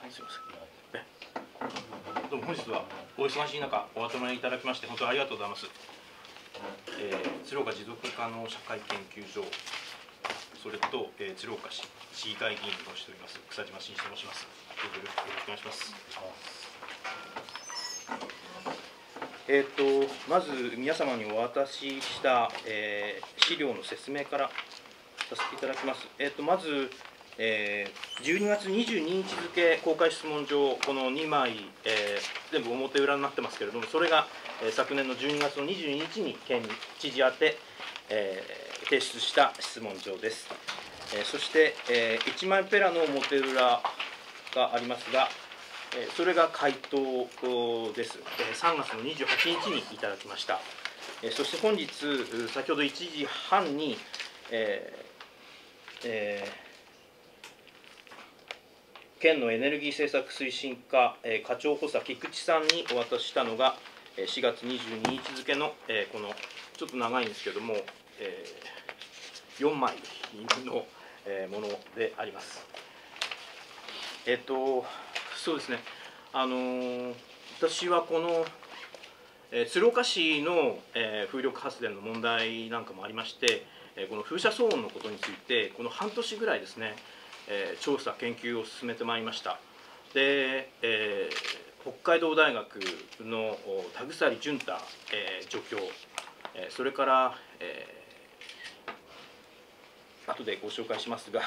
すみません。どうも本日はお忙しい中お集まりいただきまして本当にありがとうございます。鶴岡持続可能社会研究所、それと、鶴岡市議会議員をしております草島慎一と申します。どうぞよろしくお願いします。まず皆様にお渡しした、資料の説明からさせていただきます。まず、12月22日付公開質問状、この2枚、全部表裏になってますけれども、それが、昨年の12月の22日に県知事宛て、提出した質問状です。そして、1枚ペラの表裏がありますが、それが回答です。3月の28日にいただきました。そして本日、先ほど1時半に、県のエネルギー政策推進課課長補佐菊池さんにお渡ししたのが4月22日付のこのちょっと長いんですけども4枚のものであります。そうですね、私はこの鶴岡市の風力発電の問題なんかもありまして、この風車騒音のことについてこの半年ぐらいですね、調査研究を進めてまいりました。で、北海道大学の田鎖淳太助教、それから後でご紹介しますが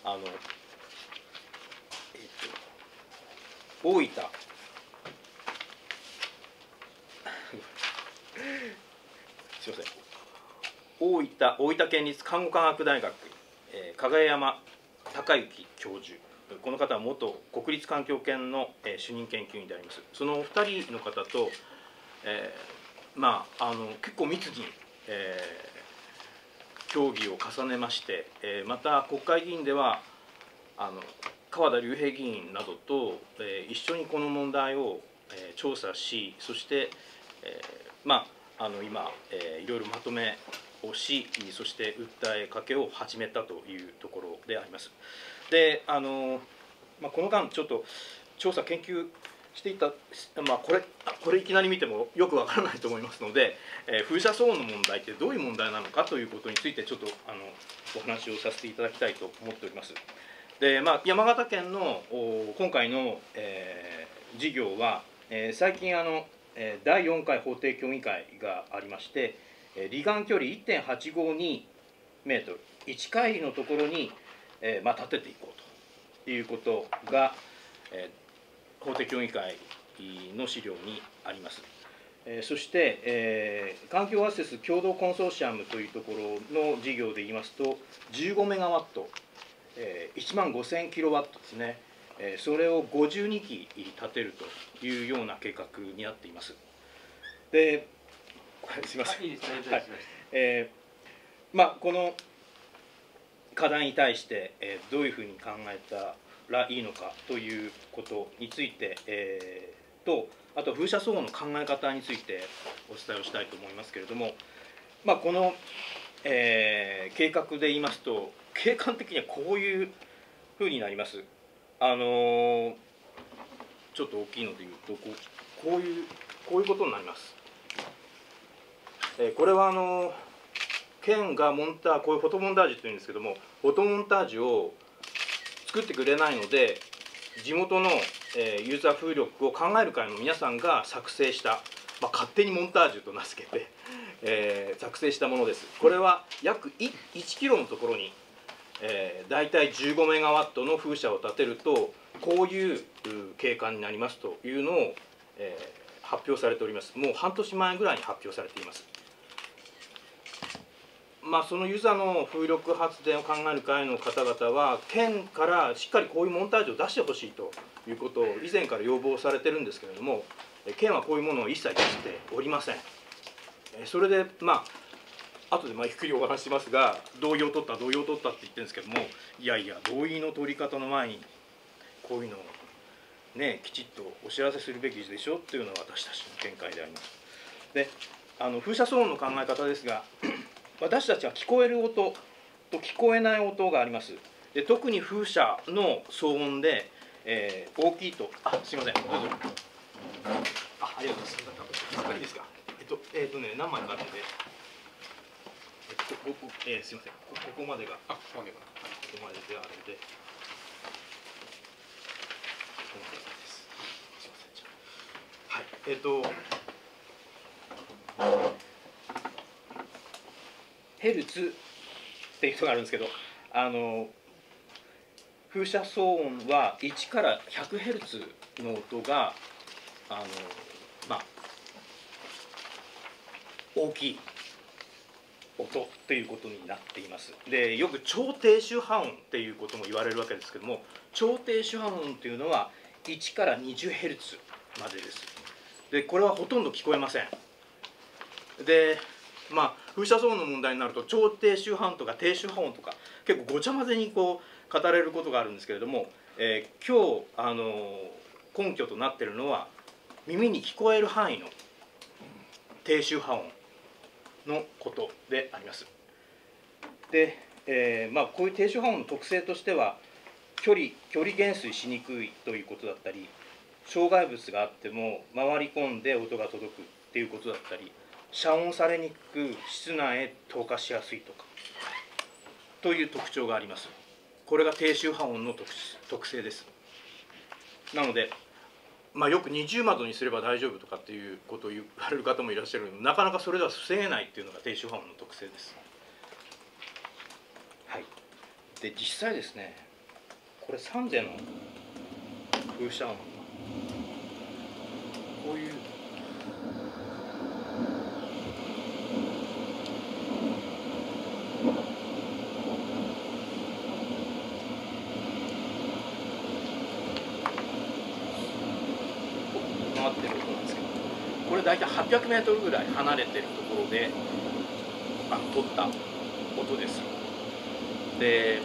大分すいません、大分県立看護科学大学加賀山孝之教授、この方は元国立環境研の主任研究員であります。そのお二人の方と、結構密に、協議を重ねまして、また国会議員では川田隆平議員などと、一緒にこの問題を、調査し、そして、今、いろいろまとめをし、そして訴えかけを始めたというところであります。で、この間ちょっと調査研究していた、これいきなり見てもよくわからないと思いますので、風車騒音の問題ってどういう問題なのかということについてちょっとお話をさせていただきたいと思っております。で、山形県の今回の、事業は、最近第4回法定協議会がありまして、離岸距離 1.852 メートル、1海里のところに、立てていこうということが、法定協議会の資料にあります。そして、環境アクセス共同コンソーシアムというところの事業で言いますと、15メガワット、1万5000キロワットですね、それを52基立てるというような計画になっています。で、すみません。この課題に対して、どういうふうに考えたらいいのかということについて、あと風車騒音の考え方についてお伝えをしたいと思いますけれども、この、計画で言いますと、景観的にはこういうふうになります。ちょっと大きいので言うとこういうことになります。これは県がこういうフォトモンタージュというんですけども、フォトモンタージュを作ってくれないので、地元のユーザー風力を考える会の皆さんが作成した、勝手にモンタージュと名付けて、作成したものです。これは約1キロのところに、大体15メガワットの風車を立てるとこういう景観になりますというのを、発表されております。もう半年前ぐらいに発表されています。そのユーザーの風力発電を考える会の方々は県からしっかりこういうモンタージュを出してほしいということを以前から要望されてるんですけれども、県はこういうものを一切出しておりません。それで後でゆっくりお話しますが、同意を取ったって言ってるんですけども、いやいや同意の取り方の前にこういうのをねきちっとお知らせするべきでしょっていうのが私たちの見解であります。で、風車騒音の考え方ですが私たちは聞こえる音と聞こえない音があります。で、特に風車の騒音で、 大きいと、すいません、どうぞ。ありがとうございます。いいですか。何枚かあるんで、すいません、ここまでが、ここまでであるので、この形です。すいません、じゃあ。はい、ヘルツっていうのがあるんですけど、風車騒音は1から100ヘルツの音が大きい音ということになっています。で、よく超低周波音っていうことも言われるわけですけども、超低周波音というのは1から20ヘルツまでです。で、これはほとんど聞こえません。で、風車騒音の問題になると超低周波音とか低周波音とか結構ごちゃ混ぜに語れることがあるんですけれども、今日根拠となっているのは耳に聞こえる範囲の低周波音のことであります。で、こういう低周波音の特性としては距離減衰しにくいということだったり、障害物があっても回り込んで音が届くっていうことだったり、遮音されにくく室内へ投下しやすいとかという特徴があります。これが低周波音の特性です。なので、よく二重窓にすれば大丈夫とかっていうことを言われる方もいらっしゃるので、なかなかそれでは防げないっていうのが低周波音の特性です。はい。で、実際ですね、これ3ゼの風車音、こういう回ってる音なんですけど、これ大体800メートルぐらい離れてるところで撮った音です。で、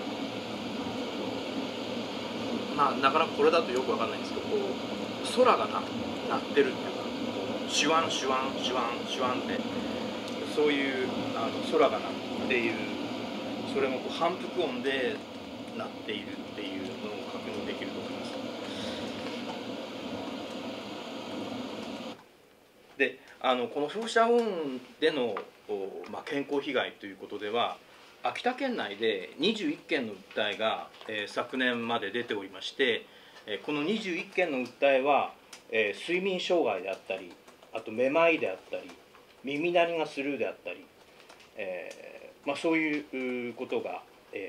なかなかこれだとよくわかんないんですけど、空が鳴ってるっていうか、シュワンシュワンシュワンシュワンって、そういう空が鳴っている、それも反復音で鳴っているっていうのを確認できると思います。で、この風車音での健康被害ということでは、秋田県内で21件の訴えが、昨年まで出ておりまして、この21件の訴えは、睡眠障害であったり、あとめまいであったり、耳鳴りがスルーであったり、そういうことが、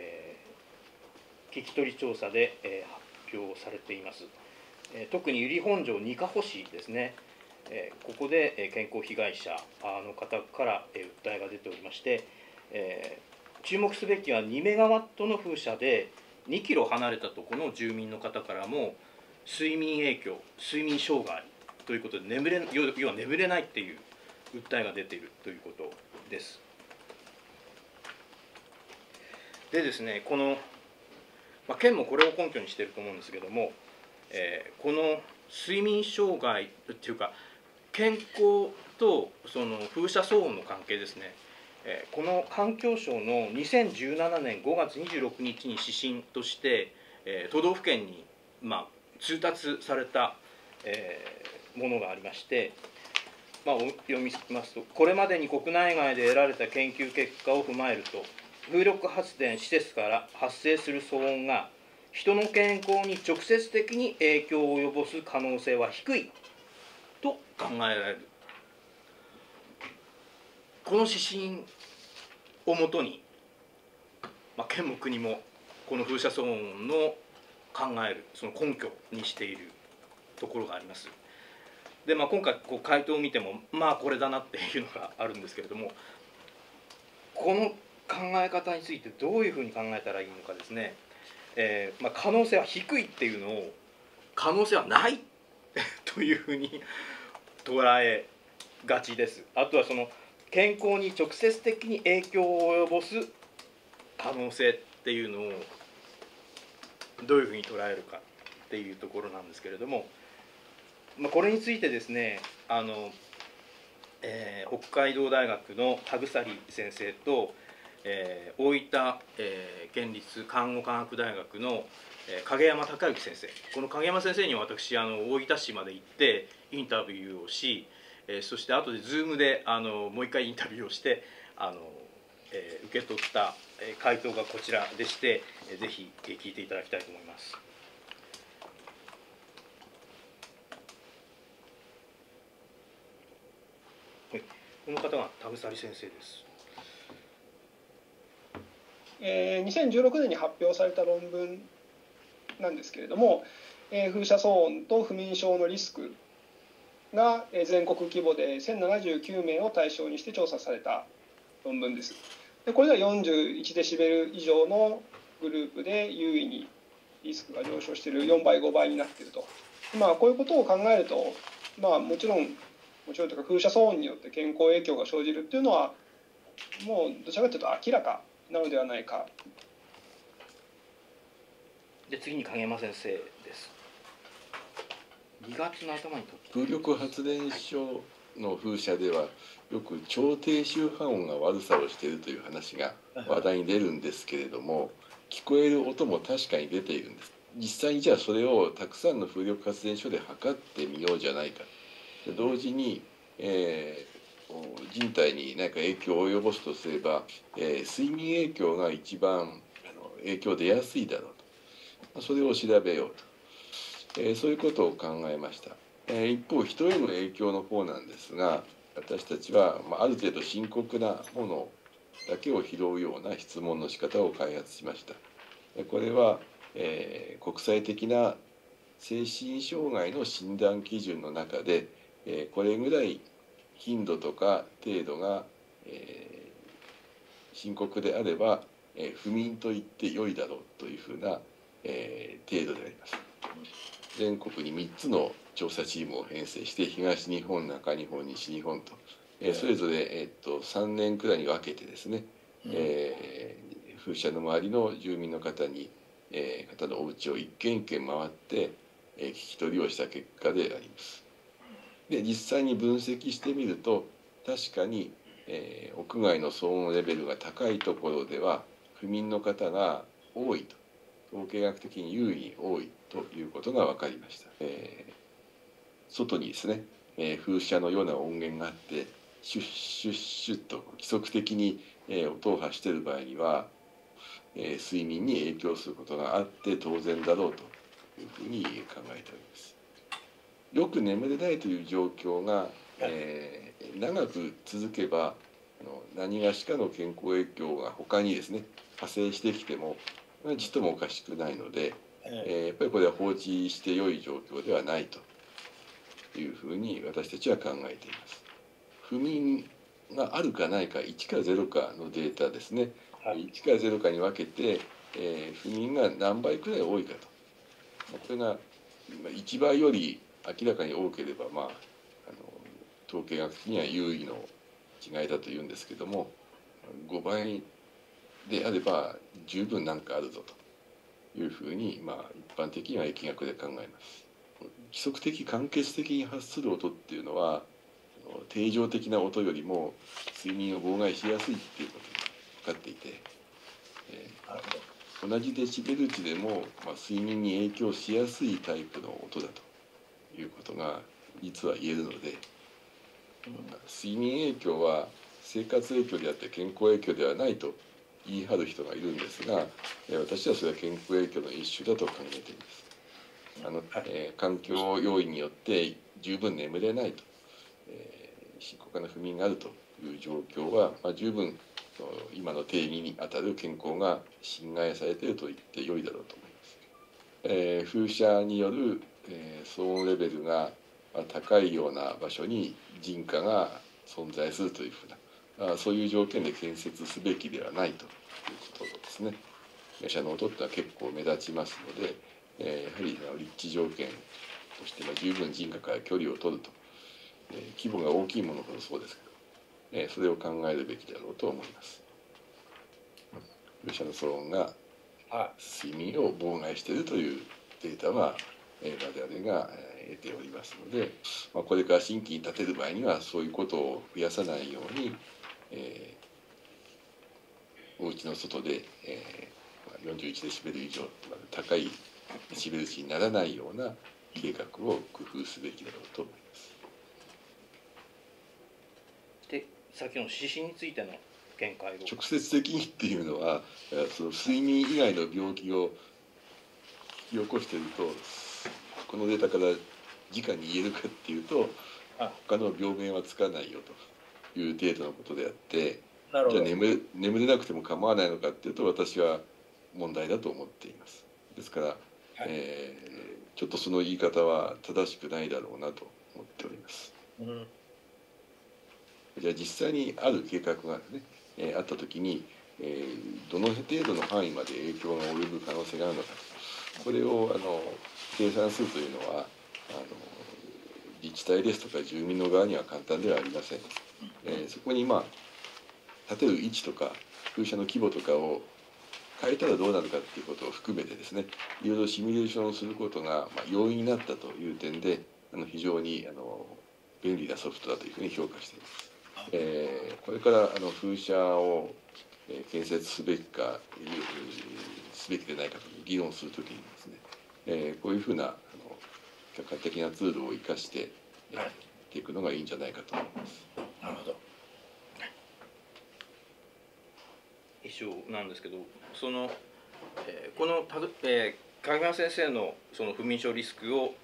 聞き取り調査で、発表されています。特に由利本荘にかほ市ですね、ここで健康被害者の方から訴えが出ておりまして、注目すべきは2メガワットの風車で2キロ離れたところの住民の方からも睡眠影響、睡眠障害ということで要は眠れないっていう訴えが出ているということです。でですね、この、県もこれを根拠にしていると思うんですけども、この睡眠障害っていうか健康とその風車騒音の関係ですね、この環境省の2017年5月26日に指針として、都道府県に、通達された、ものがありまして、お読みますと、これまでに国内外で得られた研究結果を踏まえると、風力発電施設から発生する騒音が人の健康に直接的に影響を及ぼす可能性は低いと考えられる。この指針をもとに、県も国もこの風車騒音の考えるその根拠にしているところがあります。で、今回回答を見てもこれだなっていうのがあるんですけれども、この考え方についてどういうふうに考えたらいいのかですね、可能性は低いっていうのを可能性はないというふうに捉えがちです。あとはその健康に直接的に影響を及ぼす可能性っていうのをどういうふうに捉えるかっていうところなんですけれども、これについてですね、北海道大学の田草先生と、大分、県立看護科学大学の、 影山孝之先生、この影山先生には私大分市まで行ってインタビューをし、そして後で Zoom でもう一回インタビューをして受け取った回答がこちらでして、ぜひ聞いていただきたいと思います。はい、この方が田草先生です。 2016年に発表された論文なんですけれども、風車騒音と不眠症のリスクが全国規模で1079名を対象にして調査された論文です。でこれでは41デシベル以上のグループで優位にリスクが上昇している、4倍5倍になっていると。こういうことを考えると、もちろんというか風車騒音によって健康影響が生じるっていうのはもうどちらかというと明らかなのではないか。 で次に影山先生です。2月の頭に風力発電所の風車ではよく超低周波音が悪さをしているという話が話題に出るんですけれども、聞こえる音も確かに出ているんです。実際にじゃあそれをたくさんの風力発電所で測ってみようじゃないか。同時に、人体に何か影響を及ぼすとすれば、睡眠影響が一番影響出やすいだろうと、それを調べようと、そういうことを考えました。一方人への影響の方なんですが、私たちは、ある程度深刻なものだけを拾うような質問の仕方を開発しました。これは、国際的な精神障害の診断基準の中で、これぐらい頻度とか程度が、深刻であれば、不眠と言って良いだろうというふうな、程度であります。全国に3つの調査チームを編成して、東日本、中日本、西日本と、それぞれ、3年くらいに分けてですね、風車の周りの住民の方のお家を一軒一軒回って、聞き取りをした結果であります。で実際に分析してみると、確かに、屋外の騒音レベルが高いところでは不眠の方が多いと、統計学的に優位に多いということが分かりました。外にですね、風車のような音源があってシュッシュッシュッと規則的に、音を発している場合には、睡眠に影響することがあって当然だろうというふうに考えております。よく眠れないという状況が、長く続けば何がしかの健康影響が他にですね派生してきてもちっともおかしくないので、やっぱりこれは放置して良い状況ではないというふうに私たちは考えています。不眠があるかないか、1か0かのデータですね、1か0かに分けて、不眠が何倍くらい多いかと、これが1倍より明らかに多ければ、統計学的には優位の違いだというんですけども、5倍であれば十分なんかあるぞというふうに、一般的には疫学で考えます。規則的間欠的に発する音っていうのは定常的な音よりも睡眠を妨害しやすいっていうことが分かっていて、同じデシベル値でも、睡眠に影響しやすいタイプの音だということが実は言えるので、睡眠影響は生活影響であって健康影響ではないと言い張る人がいるんですが、私はそれは健康影響の一種だと考えています。環境要因によって十分眠れないと、深刻な不眠があるという状況は、十分今の定義にあたる健康が侵害されていると言って良いだろうと思います。風車による、騒音レベルが高いような場所に人家が存在するというふうな、そういう条件で建設すべきではないということですね。風車の音ってのは結構目立ちますので、やはり立地条件として十分人家から距離を取ると、規模が大きいものほどそうですけど、それを考えるべきだろうと思います。風車の騒音が睡眠を妨害しているというデータは我々が得ておりますので、これから新規に建てる場合にはそういうことを増やさないように、お家の外で41デシベル以上高いシベル値にならないような計画を工夫すべきだろうと思います。 で、先の指針についての見解を。 直接的にっていうのは、その睡眠以外の病気を引き起こしていると、このデータから直に言えるかっていうと、他の病名はつかないよという程度のことであって、じゃあ眠れなくても構わないのかっていうと、私は問題だと思っています。ですから、ちょっとその言い方は正しくないだろうなと思っております。じゃあ実際にある計画がね、あった時に、どの程度の範囲まで影響が及ぶ可能性があるのか、これを計算するというのは自治体ですとか住民の側には簡単ではありません。そこに建てる位置とか風車の規模とかを変えたらどうなるかっていうことを含めてですね、いろいろシミュレーションをすることが容易になったという点で非常に便利なソフトだというふうに評価しています。これから風車を建設すべきかすべきでないかという議論するときにですね、こういうふうな客観的なツールを生かしてやっていくのがいいんじゃないかと思います。 なるほど。一緒なんですけど、この影山先生のその不眠症リスクを、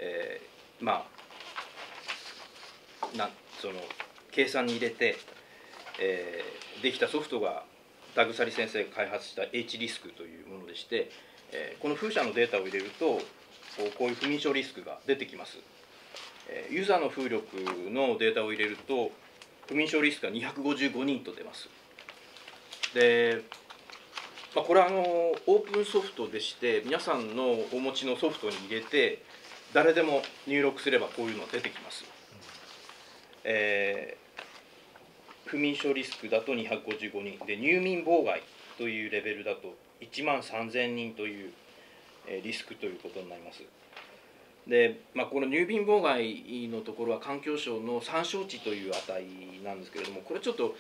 その計算に入れて、できたソフトが田鎖先生が開発した H リスクというものでして、この風車のデータを入れるとこういう不眠症リスクが出てきます。ユーザーの風力のデータを入れると不眠症リスクが255人と出ます。で、これはオープンソフトでして皆さんのお持ちのソフトに入れて誰でも入力すればこういうのが出てきます。不眠症リスクだと255人で、入眠妨害というレベルだと1万3000人というリスクということになります。で、この入眠妨害のところは環境省の参照値という値なんですけれども、これちょっと、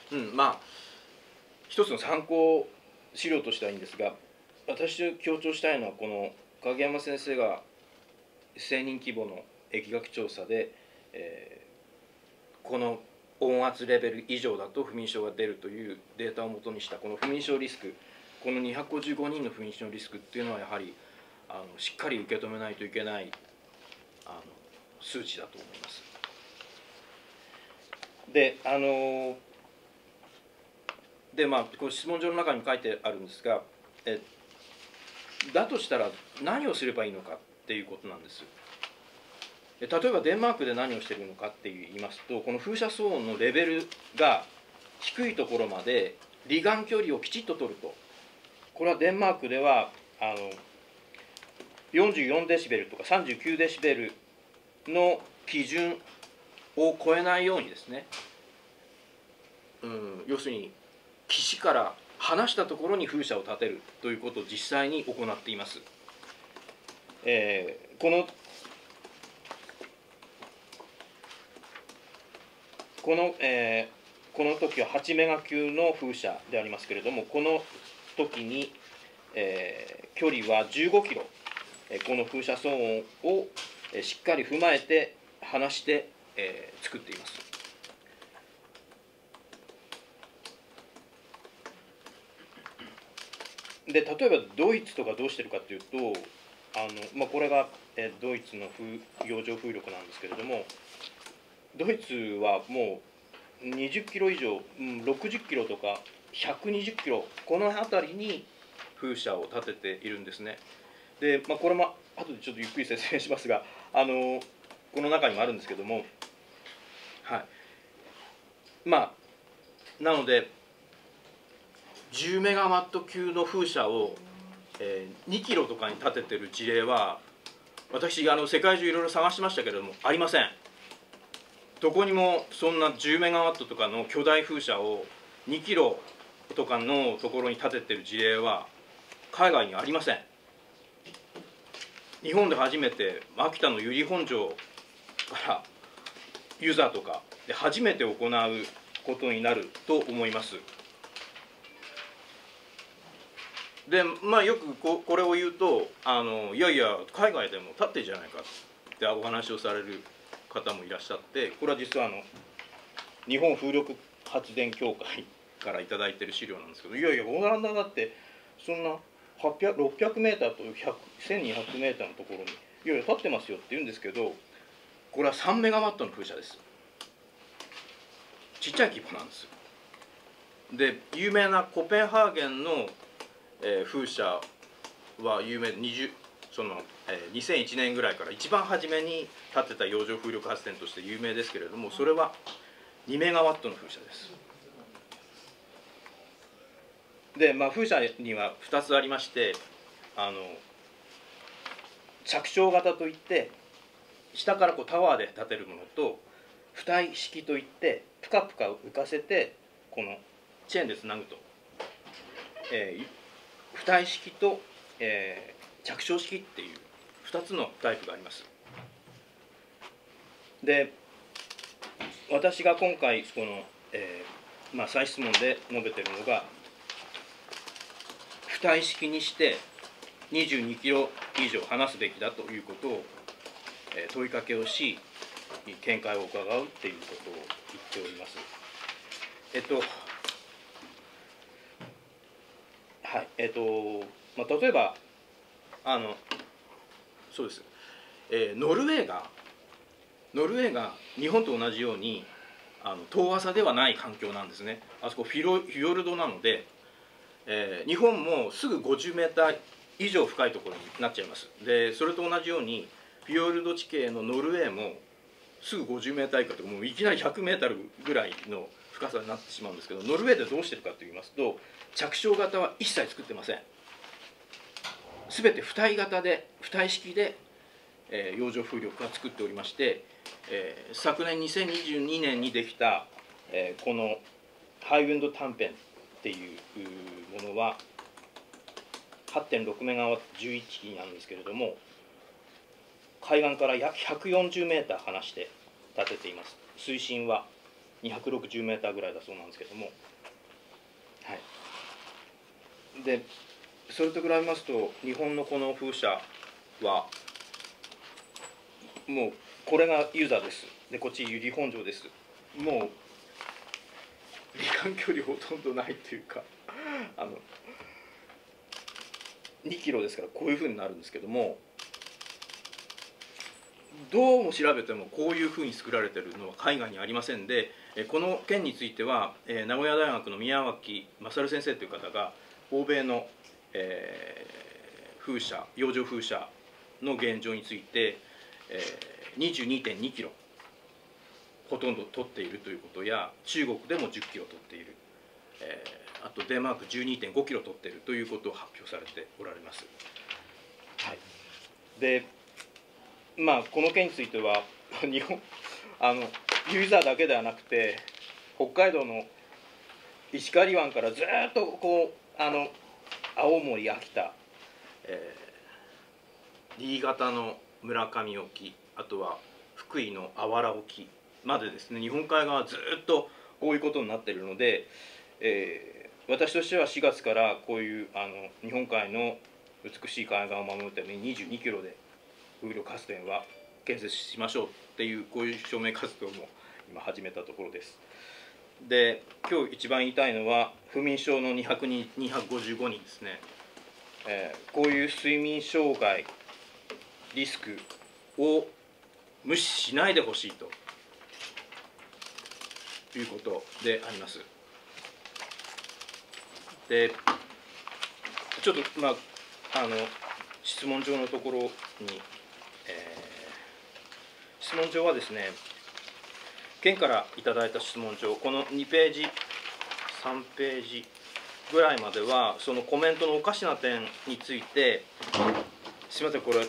一つの参考資料としてはいいんですが、私が強調したいのはこの影山先生が1000人規模の疫学調査で、この音圧レベル以上だと不眠症が出るというデータをもとにしたこの不眠症リスク、この255人の不眠症リスクっていうのはやはりしっかり受け止めないといけない数値だと思います。で、この質問状の中に書いてあるんですが、だとしたら何をすればいいのかっていうことなんです。例えばデンマークで何をしているのかって言いますと、この風車騒音のレベルが低いところまで離岸距離をきちっと取ると、これはデンマークでは44デシベルとか39デシベルの基準を超えないようにですね、要するに岸から離したところに風車を建てるということを実際に行っています。この時は8メガ級の風車でありますけれども、この時に、距離は15キロ、この風車騒音をしっかり踏まえて離して、作っています。で、例えばドイツとかどうしてるかというと、これがドイツの洋上風力なんですけれども、ドイツはもう20キロ以上、60キロとか120キロ、この辺りに風車を建てているんですね。で、これも後でちょっとゆっくり説明しますが、この中にもあるんですけども、なので10メガワット級の風車を2キロとかに建ててる事例は私世界中いろいろ探しましたけれどもありません。どこにもそんな10メガワットとかの巨大風車を2キロとかのところに建ててる事例は海外にありません。日本で初めて秋田の由利本荘からユーザーとかで初めて行うことになると思います。 でまあよくこれを言うといやいや海外でも立ってるじゃないかってお話をされる方もいらっしゃって、これは実は日本風力発電協会から頂いてる資料なんですけど、いやいやオランダだってそんな600メーターと1200メーターのところにいやいや立ってますよって言うんですけど、これは3メガワットの風車です。ちっちゃい規模なんですよ。で有名なコペンハーゲンの、風車は有名で2001年ぐらいから一番初めに建てた洋上風力発電として有名ですけれども、それは2メガワットの風車です。で、風車には2つありまして、着床型といって下からタワーで建てるものと、浮体式といってプカプカ浮かせてこのチェーンでつなぐと、浮体式と、着床式っていう2つのタイプがあります。で私が今回この、再質問で述べているのが、浮体式にして22キロ以上離すべきだということを、問いかけをし見解を伺うっていうことを言っております。はい、例えばそうです、ノルウェーが日本と同じように遠浅ではない環境なんですね。あそこフィヨルドなので、日本もすぐ50メーター以上深いところになっちゃいます。でそれと同じようにフィヨルド地形のノルウェーもすぐ50メーター以下とか、もういきなり100メートルぐらいの深さになってしまうんですけど、ノルウェーでどうしてるかといいますと、着床型は一切作ってません。全て浮体型で浮体式で、洋上風力が作っておりまして、昨年2022年にできた、このハイウィンド短編っていうものは 8.6 メガワット11基なんですけれども、海岸から約140メーター離して建てています。水深は260メーターぐらいだそうなんですけども、はい、でそれと比べますと日本のこの風車はもうこれがユーザーです。でこっち由利本荘です。もう離岸距離ほとんどないというか2キロですからこういうふうになるんですけども、どうも調べてもこういうふうに作られているのは海外にありませんで、この件については名古屋大学の宮脇勝先生という方が欧米の風車、洋上風車の現状について 22.2 キロほとんど取っているということや、中国でも10キロ取っている、あとデンマーク 12.5 キロ取っているということを発表されておられます。はい、でこの件については日本ユーザーだけではなくて、北海道の石狩湾からずっと青森、秋田、新潟の村上沖、あとは福井のあわら沖までですね、日本海側ずっとこういうことになっているので、私としては4月からこういう日本海の美しい海岸を守るために22キロで風力発電は建設しましょうっていう、こういう証明活動も今始めたところです。で今日一番言いたいのは不眠症の255人ですね、こういう睡眠障害リスクを無視しないでほしいということであります。でちょっと質問状のところに、質問状はですね、県からいただいた質問状、この2ページ3ページぐらいまではそのコメントのおかしな点について、すみません、これ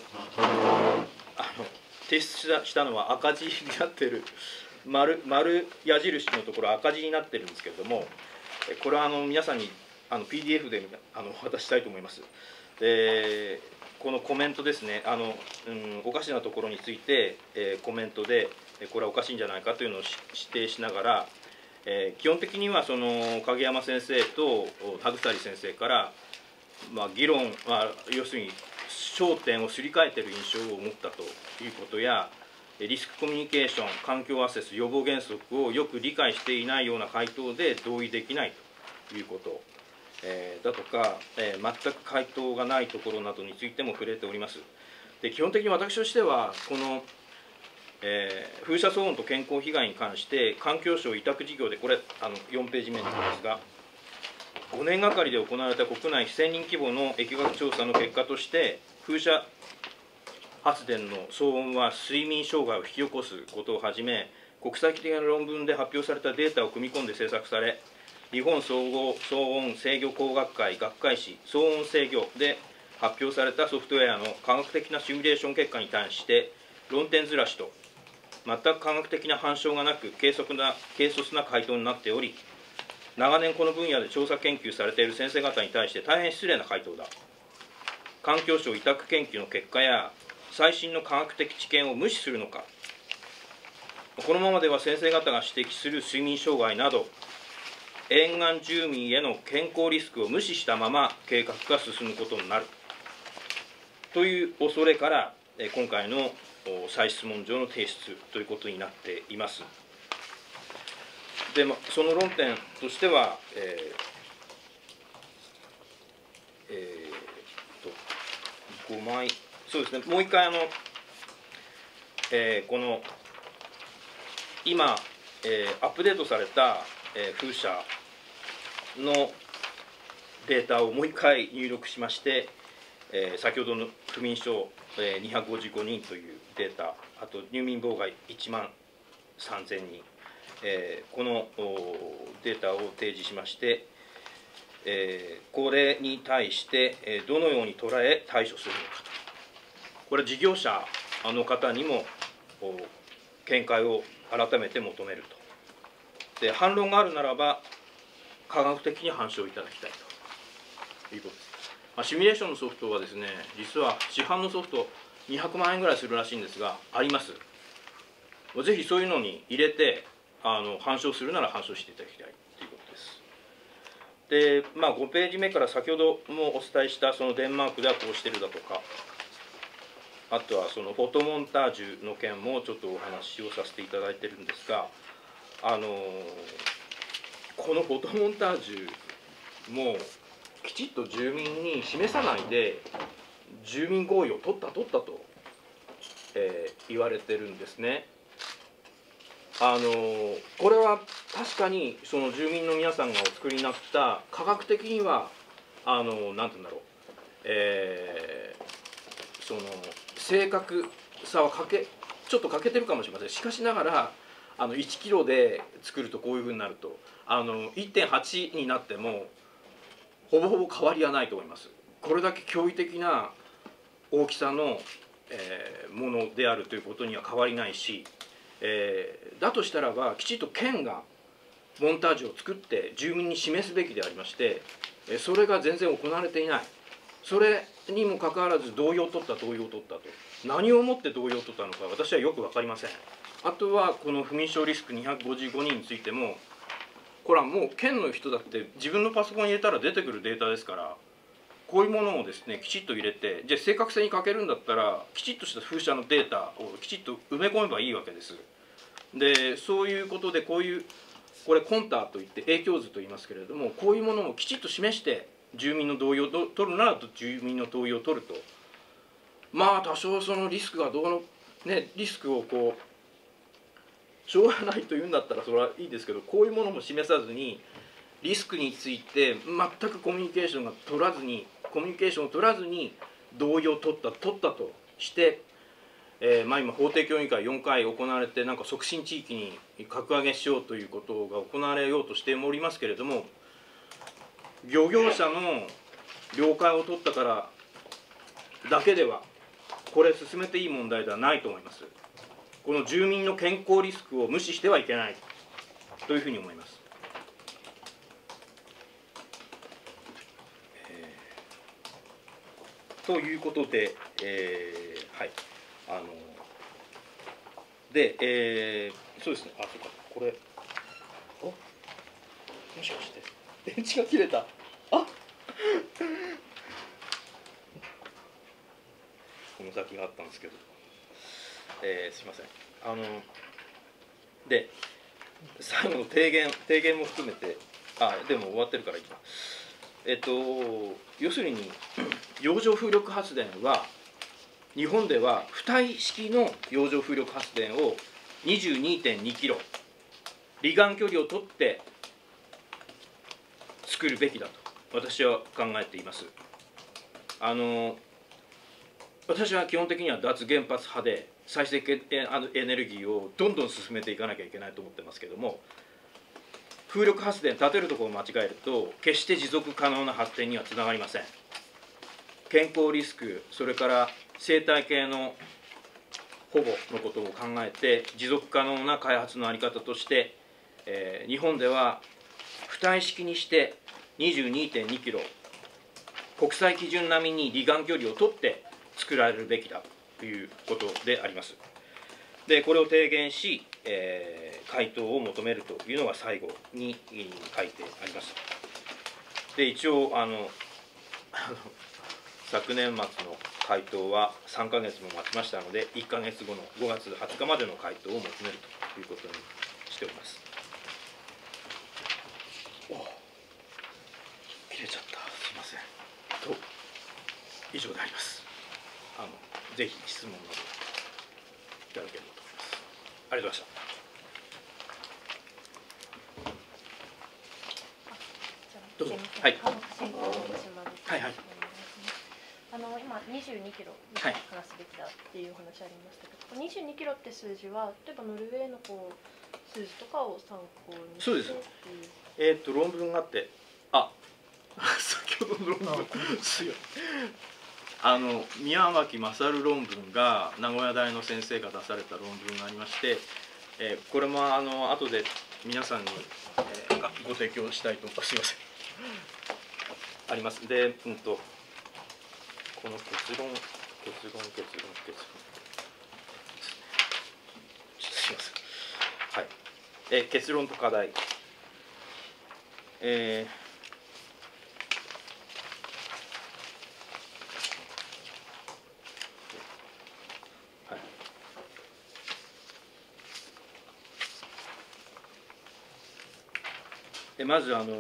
提出したのは赤字になってる丸矢印のところ赤字になってるんですけれども、これは皆さんにPDF でお渡ししたいと思います。このコメントですね、おかしなところについて、コメントでこれはおかしいんじゃないかというのを指定しながら、基本的にはその影山先生と田鎖先生から、 議論は要するに焦点をすり替えている印象を持ったということや、リスクコミュニケーション、環境アセス、予防原則をよく理解していないような回答で同意できないということ、だとか、全く回答がないところなどについても触れております。で、基本的に私としてはこの、風車騒音と健康被害に関して環境省委託事業で、これ4ページ目になりますが、5年がかりで行われた国内1000人規模の疫学調査の結果として、風車発電の騒音は睡眠障害を引き起こすことをはじめ、国際的な論文で発表されたデータを組み込んで制作され、日本総合騒音制御工学会学会誌騒音制御で発表されたソフトウェアの科学的なシミュレーション結果に対して論点ずらしと全く科学的な反証がなく軽率な回答になっており、長年この分野で調査研究されている先生方に対して大変失礼な回答だ。環境省委託研究の結果や最新の科学的知見を無視するのか。このままでは先生方が指摘する睡眠障害など沿岸住民への健康リスクを無視したまま計画が進むことになるという恐れから、今回の再質問状の提出ということになっています。で、その論点としては、5枚、そうですね、もう一回この今、アップデートされた、風車のデータをもう一回入力しまして、先ほどの不眠症、255人というデータ、あと入眠妨害1万3000人、このデータを提示しまして、これに対してどのように捉え対処するのかと、これ事業者の方にも見解を改めて求めると。で、反論があるならば科学的に反証いただきたいということです。シミュレーションのソフトはですね、実は市販のソフト200万円ぐらいするらしいんですが、あります。ぜひそういうのに入れて反証するなら反証していただきたいということです。で、5ページ目から先ほどもお伝えしたそのデンマークではこうしてるだとか、あとはそのフォトモンタージュの件もちょっとお話をさせていただいてるんですが、このフォトモンタージュもきちっと住民に示さないで住民合意を取ったと、言われてるんですね。これは確かにその住民の皆さんがお作りになった科学的にはなんて言うんだろう、その正確さはちょっと欠けてるかもしれません。しかしながら1キロで作るとこういうふうになると1.8 になってもほぼほぼ変わりはないと思います。これだけ驚異的な大きさの、ものであるということには変わりないし、だとしたらばきちっと県がモンタージュを作って住民に示すべきでありまして、それが全然行われていない。それにもかかわらず同意を取ったと、何をもって同意を取ったのか私はよく分かりません。あとはこの不眠症リスク255人についても、これはもう県の人だって自分のパソコンに入れたら出てくるデータですから、こういうものをですねきちっと入れて、じゃあ正確性に欠けるんだったらきちっとした風車のデータをきちっと埋め込めばいいわけです。で、そういうことでこれコンタといって影響図と言いますけれども、こういうものをきちっと示して住民の同意を取るなら住民の同意を取ると、多少そのリスクがリスクをしょうがないというんだったらそれはいいですけど、こういうものも示さずにリスクについて全くコミュニケーションを取らずに同意を取ったとして、今法定協議会4回行われて、促進地域に格上げしようということが行われようとしておりますけれども、漁業者の了解を取ったからだけではこれ進めていい問題ではないと思います。この住民の健康リスクを無視してはいけないというふうに思います。ということで、はい、そうですね、そうか、これ、もしかして電池が切れた。 の先があったんですけど、すいません。で最後の提言も含めて、でも終わってるからいいか。要するに洋上風力発電は日本では浮体式の洋上風力発電を 22.2 キロ離岸距離を取って作るべきだと私は考えています。私は基本的には脱原発派で再生エネルギーをどんどん進めていかなきゃいけないと思ってますけども、風力発電建てるところを間違えると決して持続可能な発展にはつながりません。健康リスク、それから生態系の保護のことを考えて持続可能な開発の在り方として、日本では浮体式にして 22.2 キロ国際基準並みに離岸距離を取って作られるべきだということであります。でこれを提言し、回答を求めるというのが最後に書いてあります。で一応昨年末の回答は3ヶ月も待ちましたので、1ヶ月後の5月20日までの回答を求めるということにしております。切れちゃった、すいません。と以上であります。ぜひ質問などいただければと思います。ありがとうございました。どうぞ。はい。はいはい。 今22キロに話すべきだっていう話ありましたけど、22キロって数字は例えばノルウェーの数字とかを参考にして。そうです。論文があって、先ほどの論文強い。宮脇勝論文が名古屋大の先生が出された論文がありまして、これも後で皆さんに、ご提供したいと思います。すいません。あります。で、この結論。すいません。はい。結論と課題。まず離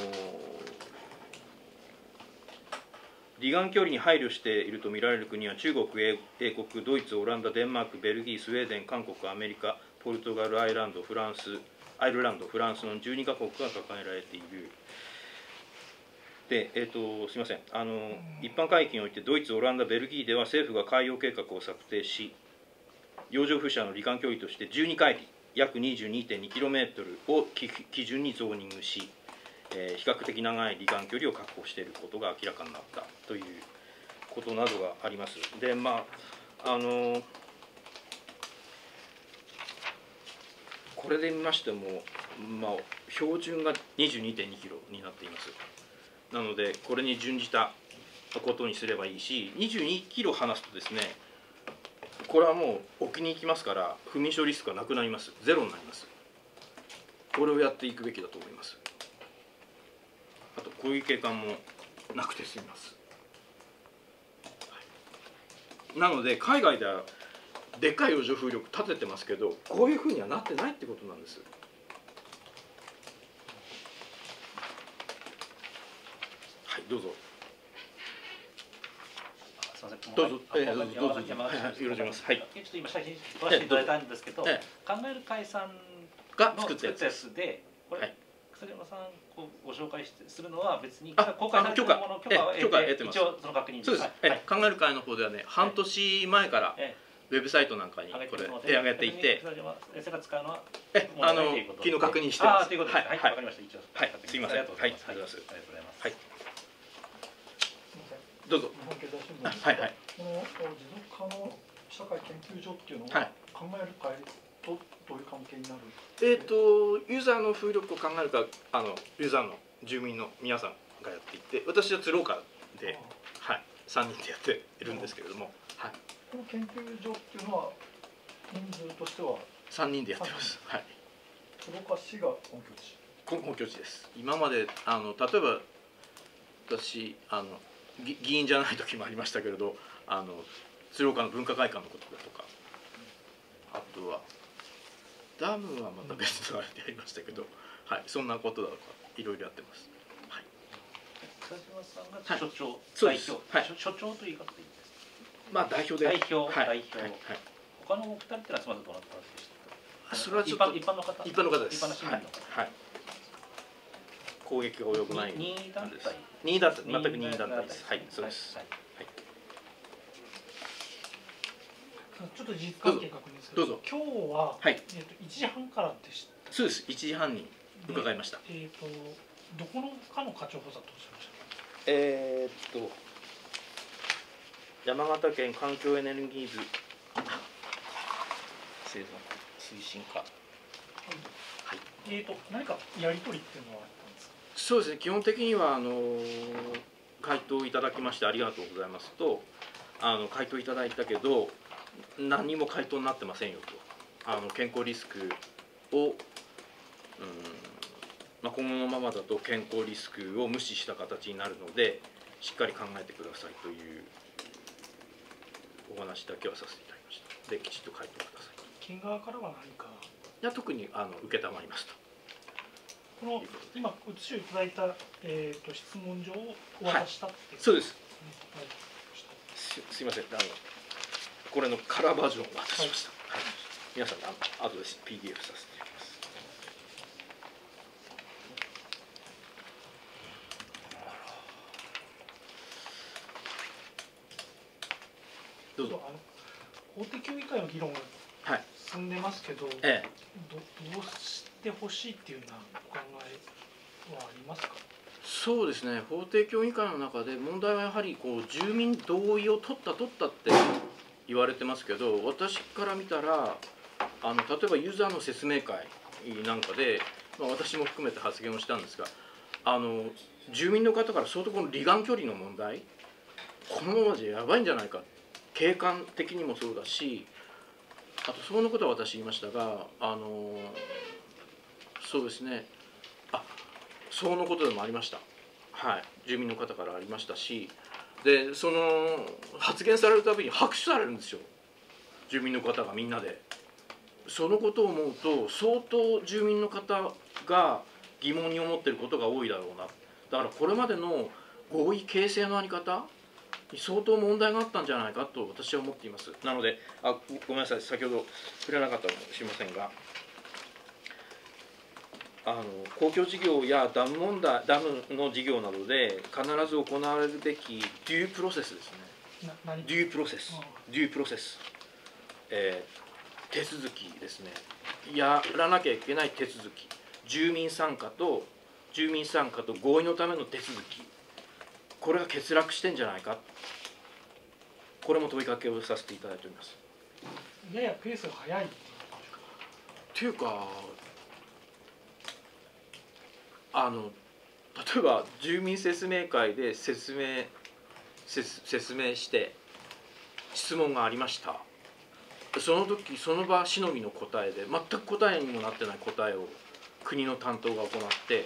岸距離に配慮していると見られる国は中国、英国、ドイツ、オランダ、デンマーク、ベルギー、スウェーデン、韓国、アメリカ、ポルトガル、アイルランド、フランスの12カ国が掲げられている。で、すみません。一般海域においてドイツ、オランダ、ベルギーでは政府が海洋計画を策定し、洋上風車の離岸距離として12海里約 22.2km を基準にゾーニングし、比較的長い離岸距離を確保していることが明らかになったということなどがあります。で、これで見ましても、標準が 22.2 キロになっています。なのでこれに準じたことにすればいいし、22キロ離すとですね、これはもう沖に行きますから不眠症リスクはなくなります。ゼロになります。これをやっていくべきだと思います。あとこういう景観もなくて済みます。なので海外ではでっかい洋上風力立ててますけど、こういうふうにはなってないってことなんです。はい、どうぞ。どうぞ。よろしくお願いします。はい。 ちょっと今写真撮らせていただいたんですけど、考える会さんが作ったやつで、これ草島さんご紹介するのは別に公開されているもの許可を得てます。一応その確認です。 そうです。考える会の方ではね、半年前からウェブサイトなんかにこれ手上げていて、 草島先生が使うのは昨日確認してます。 ということで、はい、わかりました。一応はい、すいません。はい、ありがとうございます。はい。どうぞ。はいはい。 この持続可能社会研究所っていうのは、考える会とどういう関係になる？ ユーザーの風力を考える会、ユーザーの住民の皆さんがやっていて、私は鶴岡で、はい、3人でやっているんですけれども、はい。 この研究所っていうのは人数としては 3人でやってます。はい。 鶴岡市が本拠地。 本拠地です。今まで例えば私議員じゃない時もありましたけれど、 鶴岡の文化会館のことだとか、あとはダムはまた別のあれでやりましたけど、はい、そんなことだとかいろいろやってます。はい。 北島さんが所長、 代表、 はい、所長という言い方でいいですか。 まあ代表で。 代表、 はい、 代表。はい。他のお二人ってのはすみません、どなたでしたか。 それはちょっと一般の方。 一般の方です。 一般の市民の方。 はい。攻撃が及ぶない。 任意団体。 任意団体、全く任意団体です。はい、そうです。はい。 ちょっと実関係確認ですけど、今日は、1時半からでした。 そうです。1時半に伺いました。 どこのかの課長補佐とおっしゃいました。 山形県環境エネルギー部生存推進課。はい。 何かやり取りっていうのはあったんですか。 そうですね。基本的には回答いただきましてありがとうございますと、回答いただいたけど何にも回答になってませんよと。健康リスクを今後のままだと健康リスクを無視した形になるのでしっかり考えてくださいというお話だけはさせていただきました。できちっと回答ください。 県側からは何か。 いや特に受けたまりました。 この今お写しをいただいた、質問状をお渡したって、はい、 そうです。すいませんこれのカラーバージョンを渡しました。はい、皆さん後で PDF させていただきます。どうぞ。 法的協議会の議論が進んでますけど、どうしてほしいっていうようなお考えはありますか。 そうですね。法定協議会の中で問題はやはり住民同意を取ったって言われてますけど、私から見たら例えばユーザーの説明会なんかで、私も含めて発言をしたんですが、住民の方から相当この離岸距離の問題、このままじゃやばいんじゃないか、景観的にもそうだし、あとそのことは私言いましたが、そうですね、そのことでもありました。はい、住民の方からありましたし、でその発言されるたびに拍手されるんですよ、住民の方がみんなで。そのことを思うと相当住民の方が疑問に思っていることが多いだろうな。だからこれまでの合意形成の在り方に相当問題があったんじゃないかと私は思っています。なのでごめんなさい、先ほど触れなかったかもしれませんが、公共事業やダムの事業などで必ず行われるべきデュープロセスですね。デュープロセス、手続きですね。やらなきゃいけない手続き、住民参加と合意のための手続き、これが欠落してんじゃないか、これも問いかけをさせていただいております。 ややペースが速いというか、例えば住民説明会で説明して質問がありました。その時その場しのぎの答えで全く答えにもなってない答えを国の担当が行って、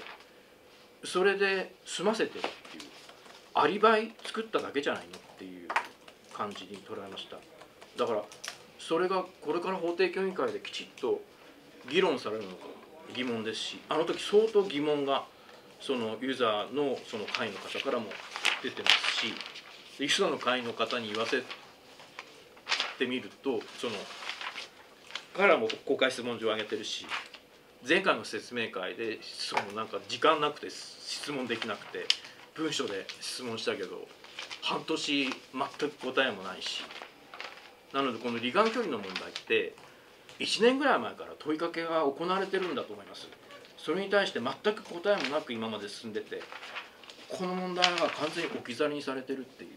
それで済ませてるっていう、アリバイ作っただけじゃないのっていう感じに捉えました。だからそれがこれから法定協議会できちっと議論されるのか疑問ですし、あの時相当疑問がそのユーザーのその会の方からも出てますし、ユーザーの会の方に言わせてみると、彼らも公開質問状を上げてるし、前回の説明会でなんか時間なくて質問できなくて文書で質問したけど半年全く答えもないし、なのでこの離岸距離の問題って1年ぐらい前から問いかけが行われてるんだと思います。それに対して全く答えもなく今まで進んでて、この問題が完全に置き去りにされてるっていう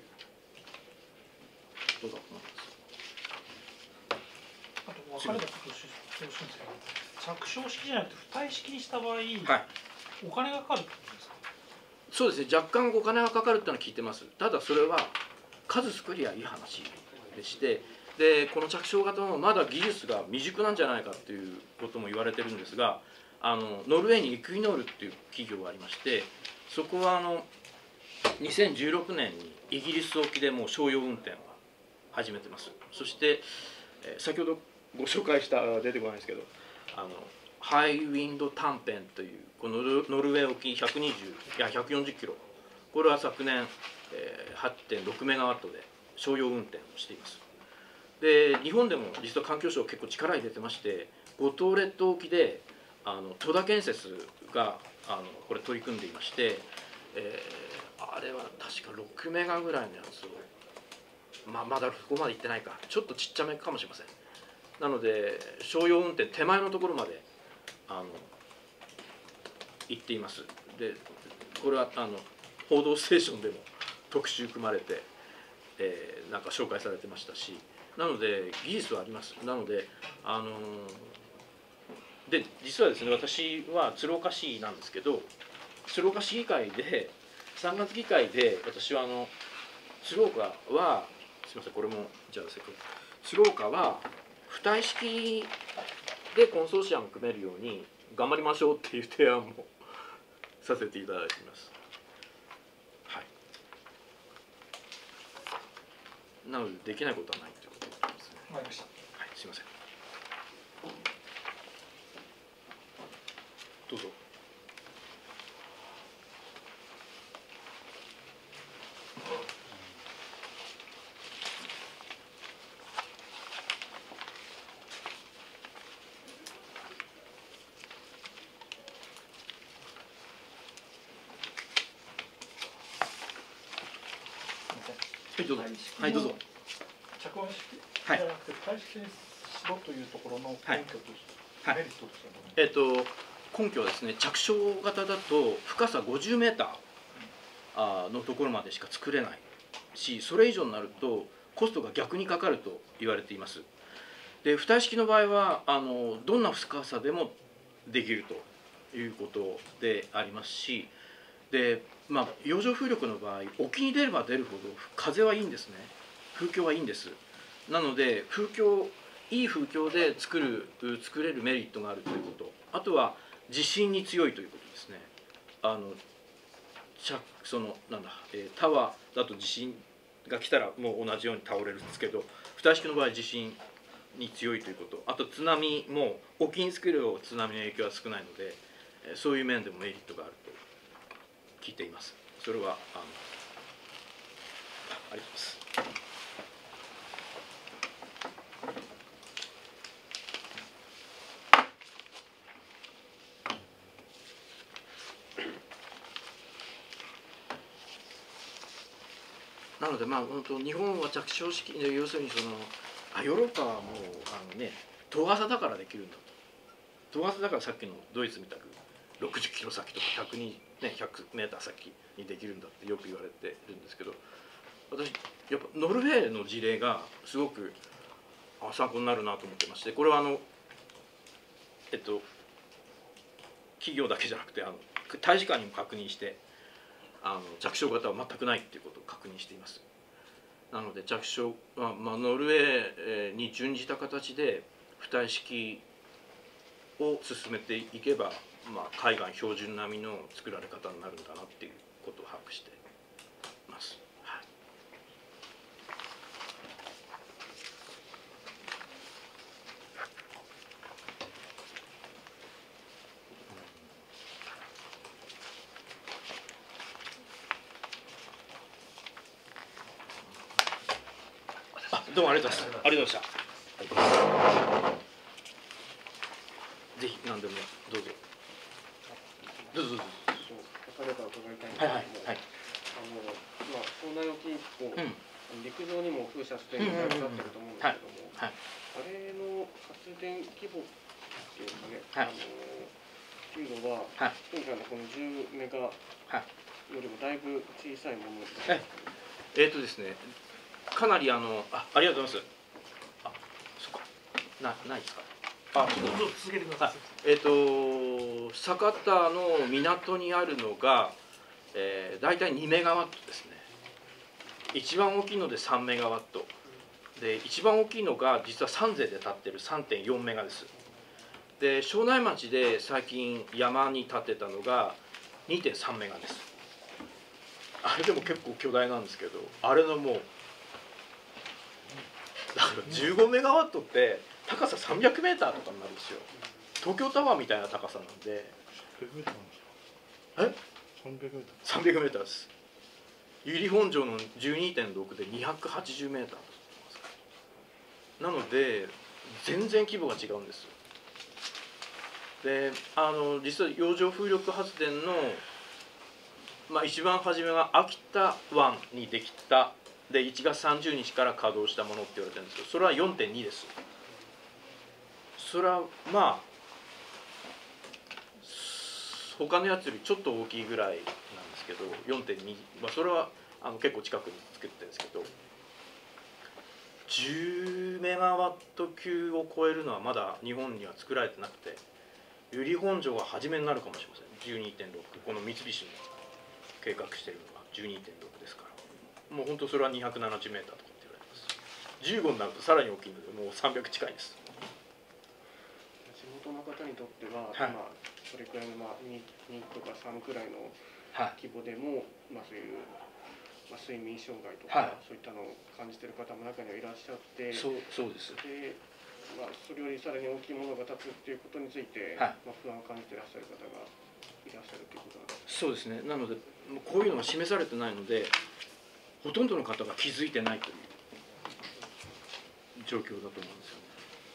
ことだと思います。 あと分かれたことをしてほしいんですけど、着床式じゃなくて付帯式にした場合、お金がかかるってことですか。 そうですね、若干お金がかかるってのは聞いてます。ただそれは数作りゃいい話でして、でこの着床型もまだ技術が未熟なんじゃないかっていうことも言われてるんですが、ノルウェーにイクイノールっていう企業がありまして、そこは2016年にイギリス沖でもう商用運転は始めてます。そして先ほどご紹介した出てこないですけどハイウィンド短編というこのノルウェー沖140キロ、これは昨年 8.6 メガワットで商用運転をしています。で日本でも実は環境省結構力入れてまして、五島列島沖で戸田建設がこれ取り組んでいまして、あれは確か6メガぐらいのやつを、まだそこまで行ってないか、ちょっとちっちゃめかもしれません。なので商用運転手前のところまで行っています。でこれは「報道ステーション」でも特集組まれて、なんか紹介されてましたし、なので技術はあります。なのでで実はですね、私は鶴岡市なんですけど、鶴岡市議会で3月議会で私は鶴岡はすみません、これもじゃあ鶴岡は浮体式でコンソーシアム組めるように頑張りましょうっていう提案もさせていただいています。はい。なのでできないことはないということですね。 わかりました。 はい、すみません。どうぞ。はい、どうぞ。 着音式じゃなくて浮体式にしろというところの根拠として、メリットとしては根拠はですね、着床型だと深さ50メーターのところまでしか作れないし、それ以上になるとコストが逆にかかると言われています。で浮体式の場合はどんな深さでもできるということでありますし、で洋上風力の場合沖に出れば出るほど風はいいんですね。風況はいいんです。なのでいい風況で作れるメリットがあるということ、あとは地震に強いということですね。タワーだと地震が来たらもう同じように倒れるんですけど、浮体式の場合地震に強いということ、あと津波も沖に作る津波の影響は少ないので、そういう面でもメリットがあると聞いています。それはありがとうございます。なので本当日本は着床式、要するにヨーロッパはもう遠浅だからできるんだと。遠浅だからさっきのドイツみたく60キロ先とか100メーター先にできるんだってよく言われてるんですけど、私やっぱノルウェーの事例がすごく参考になるなと思ってまして、これは企業だけじゃなくて大使館にも確認して着床型は全くないっていうことを確認しています。なので着床は、ノルウェーに準じた形で浮体式を進めていけば、海外標準並みの作られ方になるんだなっていうことを把握しています。どうもありがとうございました。ありがとうございました。ぜひ何でもどうぞ。どうぞどうぞ。 方々伺いたいんですけども、庄内沖以降、陸上にも風車出現がなってると思うんですけども、あれの発電規模っていうかね、っていうのは、今回のこの10メガよりもだいぶ小さいものですか。 ですね。かなりありがとうございます。そっか。ないですか。 どうぞ続けてください。 酒田の港にあるのが、大体2メガワットですね。一番大きいので3メガワットで、一番大きいのが実は三世で立ってる 3.4 メガです。で庄内町で最近山に建てたのが 2.3 メガです。あれでも結構巨大なんですけど、あれのもうだから15メガワットって高さ300メーターとかになるんですよ。東京タワーみたいな高さなんで。え？300メーターです。由利本荘の 12.6 で280メーターなので全然規模が違うんです。で実は洋上風力発電の、一番初めが秋田湾にできたで1月30日から稼働したものって言われてるんですけど、それは 4.2 です。それは他のやつよりちょっと大きいぐらいなんですけど 4.2、それは結構近くに作ってるんですけど、10メガワット級を超えるのはまだ日本には作られてなくて、由利本荘が初めになるかもしれません。 12.6、 この三菱の計画しているのが 12.6 ですから、もう本当それは270メーターとかって言われてます。15になるとさらに大きいのでもう300近いです。 地元の方にとっては、それくらいの2とか3くらいの規模でも、そういう睡眠障害とか、そういったのを感じている方も中にはいらっしゃって、 そうです。 で、それよりさらに大きいものが立つっていうことについて、不安を感じていらっしゃる方がいらっしゃるということなんですか。 そうですね。なのでこういうのが示されてないので、ほとんどの方が気づいてないという状況だと思うんですよね。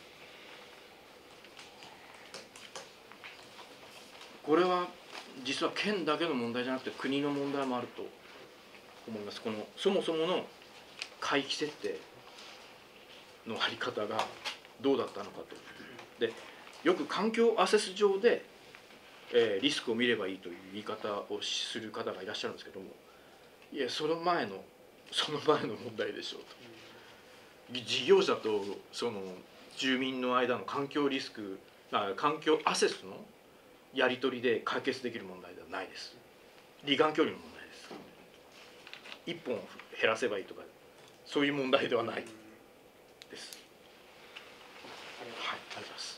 これは実は県だけの問題じゃなくて国の問題もあると思います。このそもそもの海域設定のあり方がどうだったのかと。でよく環境アセス上で、リスクを見ればいいという言い方をする方がいらっしゃるんですけども、いやその前の問題でしょうと。事業者とその住民の間の環境リスク、環境アセスのやり取りで解決できる問題ではないです。離岸距離の問題です。1本減らせばいいとかそういう問題ではないです。はい、ありがとうございます。